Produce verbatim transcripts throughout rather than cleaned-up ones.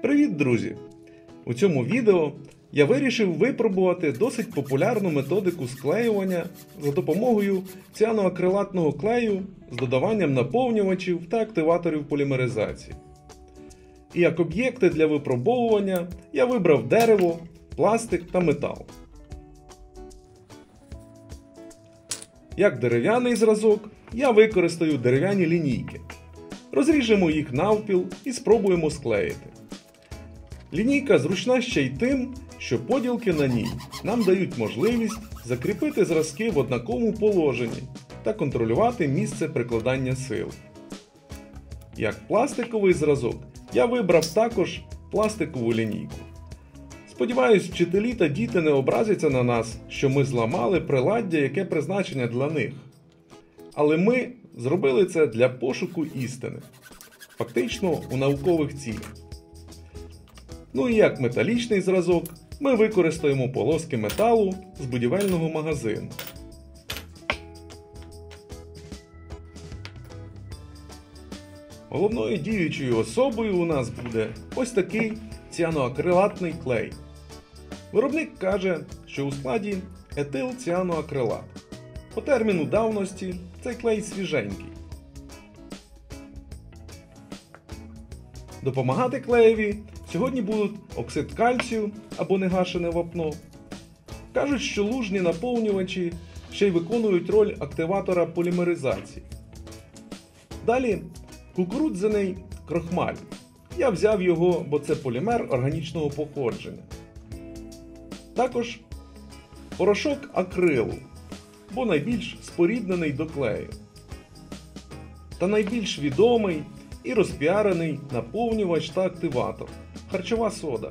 Привіт, друзі! У цьому відео я вирішив випробувати досить популярну методику склеювання за допомогою ціаноакрилатного клею з додаванням наповнювачів та активаторів полімеризації. І як об'єкти для випробовування я вибрав дерево, пластик та метал. Як дерев'яний зразок, я використаю дерев'яні лінійки. Розріжемо їх навпіл і спробуємо склеїти. Лінійка зручна ще й тим, що поділки на ній нам дають можливість закріпити зразки в однаковому положенні та контролювати місце прикладання сил. Як пластиковий зразок, я вибрав також пластикову лінійку. Сподіваюсь, вчителі та діти не образяться на нас, що ми зламали приладдя, яке призначене для них. Але ми зробили це для пошуку істини. Фактично у наукових цілях. Ну і як металічний зразок, ми використаємо полоски металу з будівельного магазину. Головною діючою особою у нас буде ось такий ціаноакрилатний клей. Виробник каже, що у складі етилціаноакрилат. По терміну давності цей клей свіженький. Допомагати клеєві сьогодні будуть оксид кальцію або негашене вапно. Кажуть, що лужні наповнювачі ще й виконують роль активатора полімеризації. Далі кукурудзяний крохмаль. Я взяв його, бо це полімер органічного походження. Також порошок акрилу, бо найбільш споріднений до клею. Та найбільш відомий і розпіарений наповнювач та активатор – харчова сода.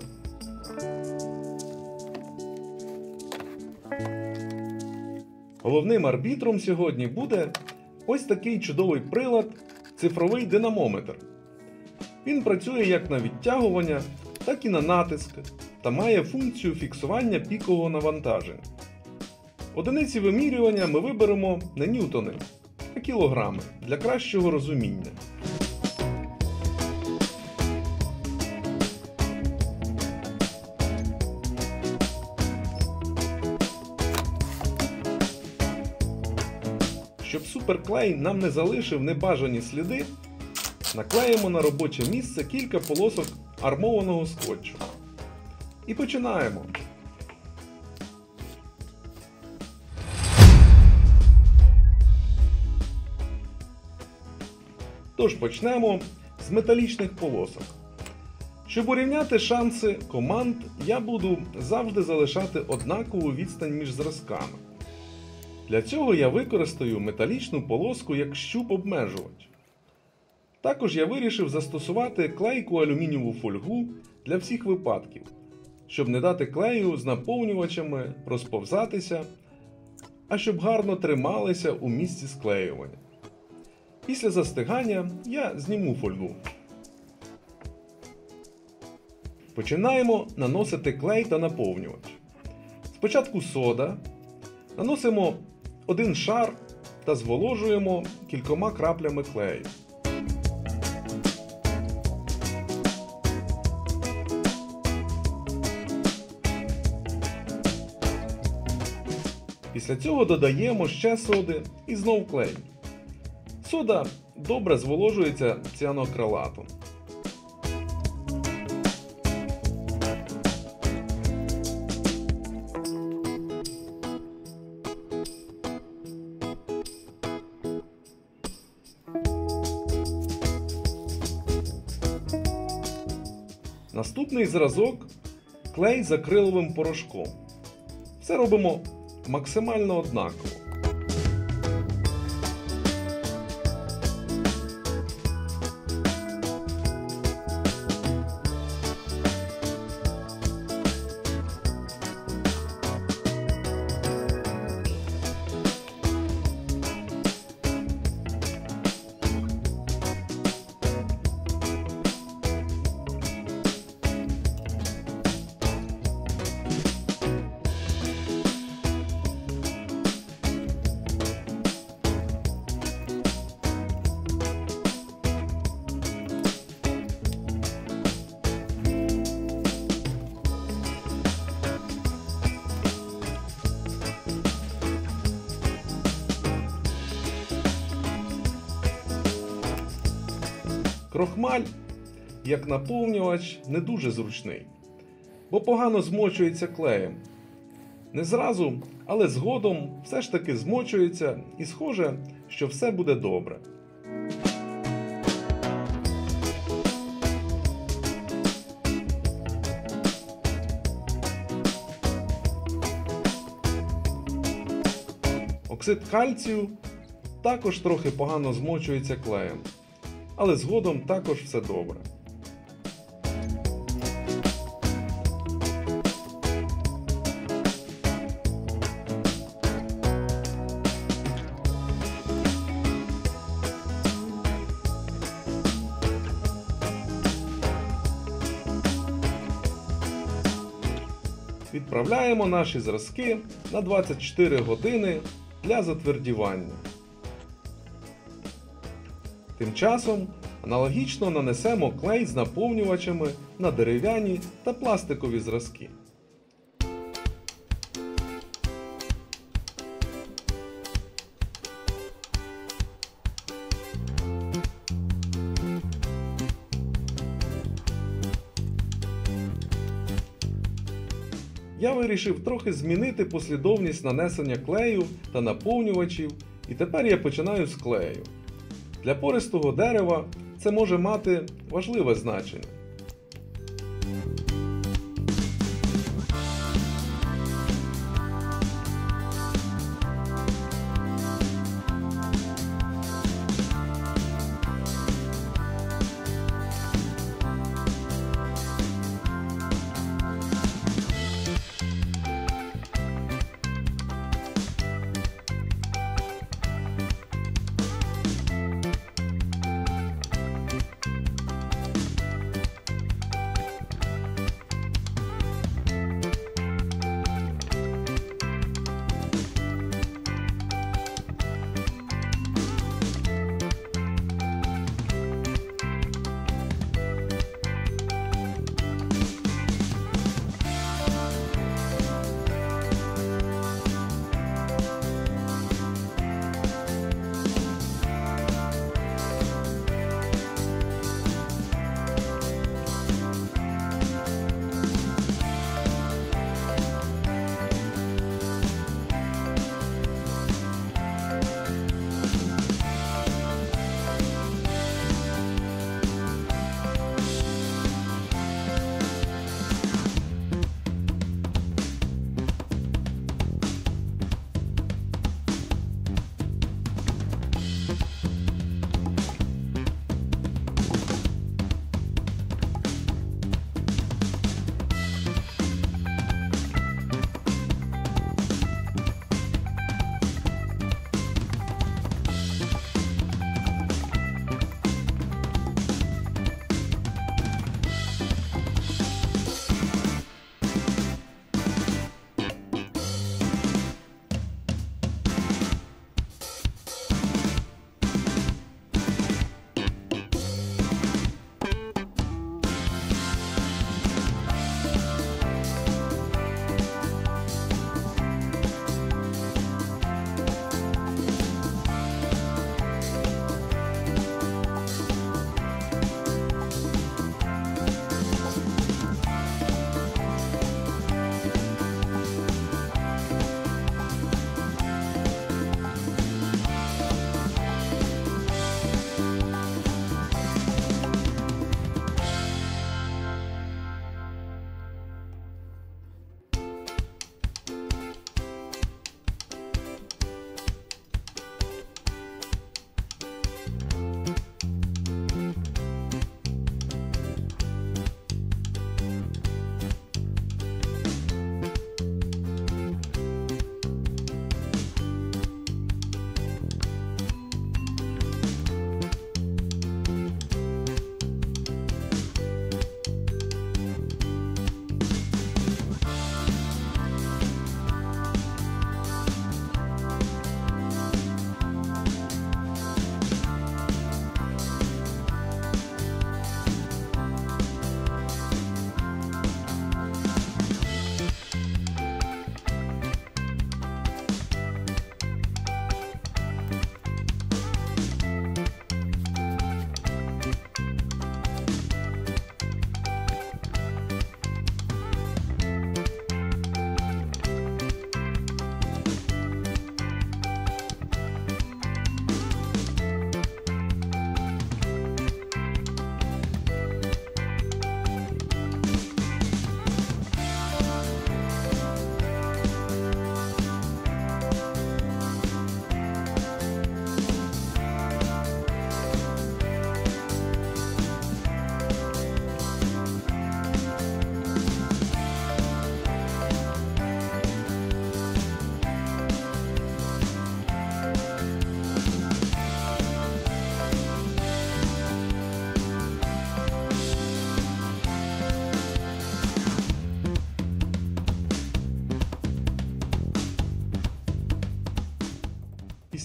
Головним арбітром сьогодні буде ось такий чудовий прилад – цифровий динамометр. Він працює як на відтягування, так і на натиск та має функцію фіксування пікового навантаження. Одиниці вимірювання ми виберемо не ньютони, а кілограми для кращого розуміння. Щоб суперклей нам не залишив небажані сліди, наклеїмо на робоче місце кілька полосок армованого скотчу. І починаємо. Тож почнемо з металічних полосок. Щоб урівняти шанси команд, я буду завжди залишати однакову відстань між зразками. Для цього я використаю металічну полоску як щуп-обмежувач. Також я вирішив застосувати клейку алюмінієву фольгу для всіх випадків, щоб не дати клею з наповнювачами розповзатися, а щоб гарно трималися у місці склеювання. Після застигання я зніму фольгу. Починаємо наносити клей та наповнювач. Спочатку сода. Наносимо один шар та зволожуємо кількома краплями клею. Після цього додаємо ще соди і знов клей. Сода добре зволожується ціаноакрилатом. Наступний зразок – клей з акриловим порошком. Все робимо максимально однаково. Крохмаль, як наповнювач, не дуже зручний, бо погано змочується клеєм. Не зразу, але згодом все ж таки змочується і схоже, що все буде добре. Оксид кальцію також трохи погано змочується клеєм, але згодом також все добре. Відправляємо наші зразки на двадцять чотири години для затвердівання. Тим часом аналогічно нанесемо клей з наповнювачами на дерев'яні та пластикові зразки. Я вирішив трохи змінити послідовність нанесення клею та наповнювачів, і тепер я починаю з клею. Для пористого дерева це може мати важливе значення.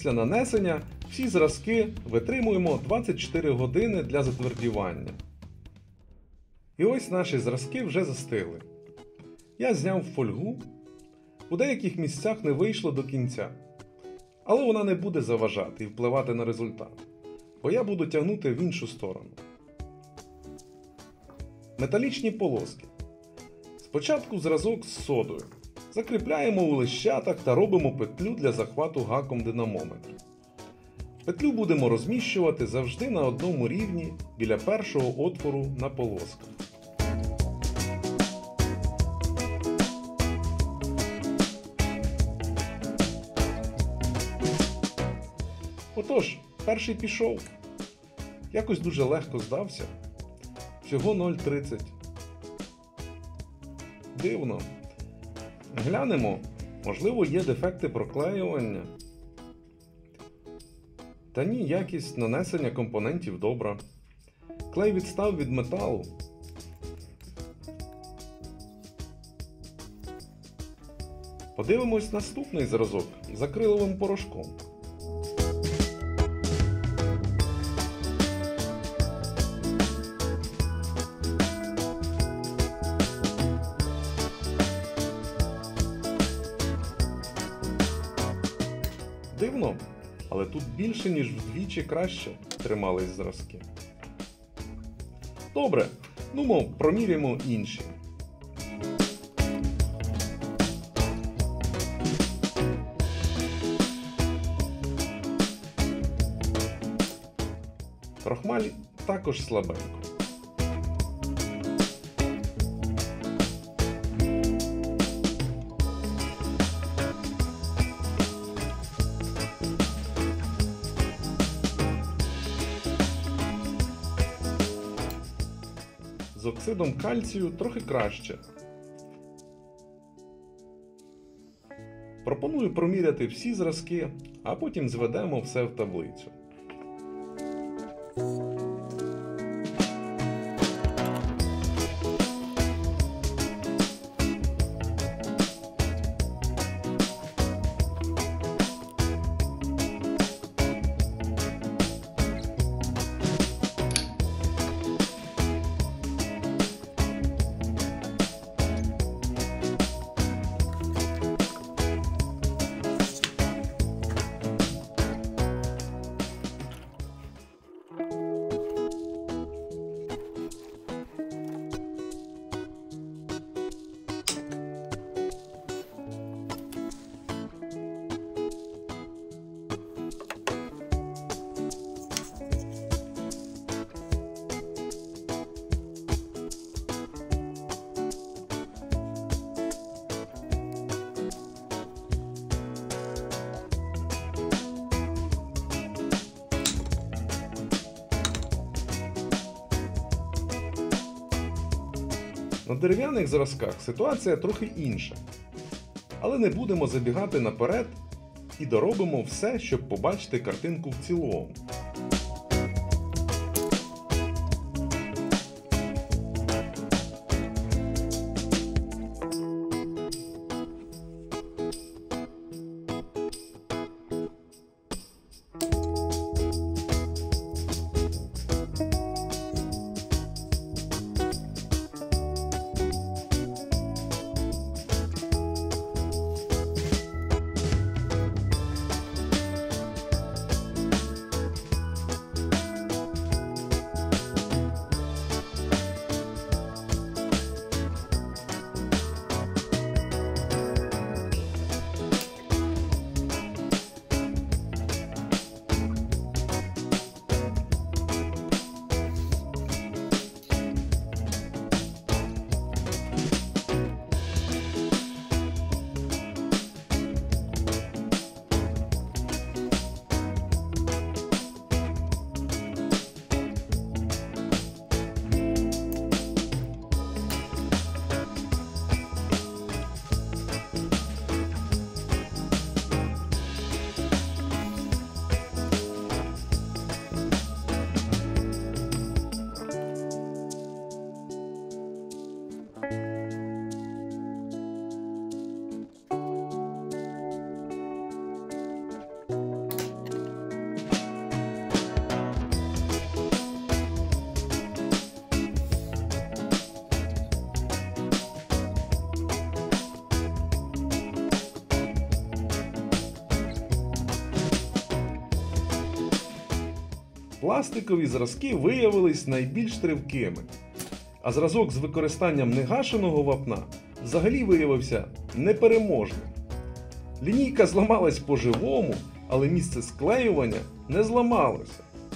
Після нанесення всі зразки витримуємо двадцять чотири години для затвердівання. І ось наші зразки вже застигли. Я зняв фольгу. У деяких місцях не вийшло до кінця. Але вона не буде заважати і впливати на результат, бо я буду тягнути в іншу сторону. Металічні полоски. Спочатку зразок з содою. Закріпляємо у лищатах та робимо петлю для захвату гаком динамометра. Петлю будемо розміщувати завжди на одному рівні біля першого отвору на полосках. Отож, перший пішов. Якось дуже легко здався. Всього нуль тридцять. Дивно. Глянемо, можливо, є дефекти проклеювання. Та ні, якість нанесення компонентів добра. Клей відстав від металу. Подивимось наступний зразок з акриловим порошком. Дивно, але тут більше, ніж вдвічі краще тримались зразки. Добре, ну мо проміряємо інші. Крохмаль також слабенько. З оксидом кальцію трохи краще. Пропоную проміряти всі зразки, а потім зведемо все в таблицю. На дерев'яних зразках ситуація трохи інша. Але не будемо забігати наперед і доробимо все, щоб побачити картинку в цілому. пластикові зразки виявились найбільш тривкими, а зразок з використанням негашеного вапна взагалі виявився непереможним. Лінійка зламалась по-живому, але місце склеювання не зламалося.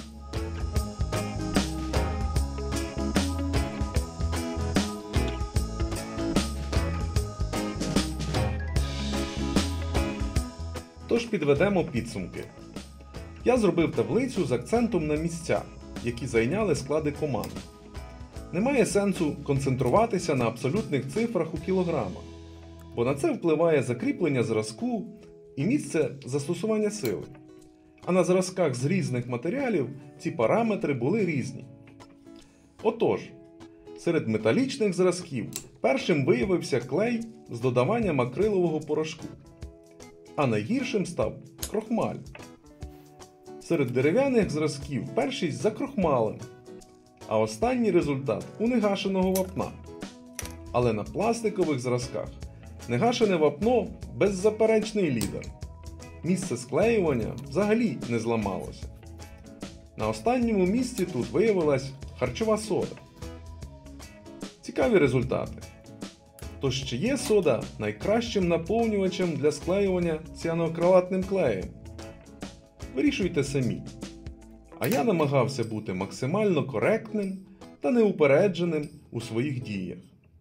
Тож підведемо підсумки. Я зробив таблицю з акцентом на місця, які зайняли склади команд. Немає сенсу концентруватися на абсолютних цифрах у кілограмах, бо на це впливає закріплення зразку і місце застосування сили. А на зразках з різних матеріалів ці параметри були різні. Отож, серед металічних зразків першим виявився клей з додаванням акрилового порошку, а найгіршим став крохмаль. Серед дерев'яних зразків першість закрохмален, а останній результат у негашеного вапна. Але на пластикових зразках негашене вапно – беззаперечний лідер. Місце склеювання взагалі не зламалося. На останньому місці тут виявилась харчова сода. Цікаві результати. Тож чи є сода найкращим наповнювачем для склеювання ціаноакрилатним клеєм? Вирішуйте самі. А я намагався бути максимально коректним та неупередженим у своїх діях.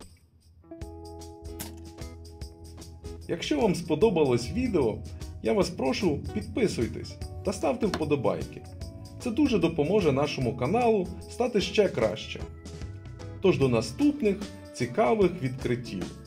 Якщо вам сподобалось відео, я вас прошу підписуйтесь та ставте вподобайки. Це дуже допоможе нашому каналу стати ще краще. Тож до наступних цікавих відкриттів!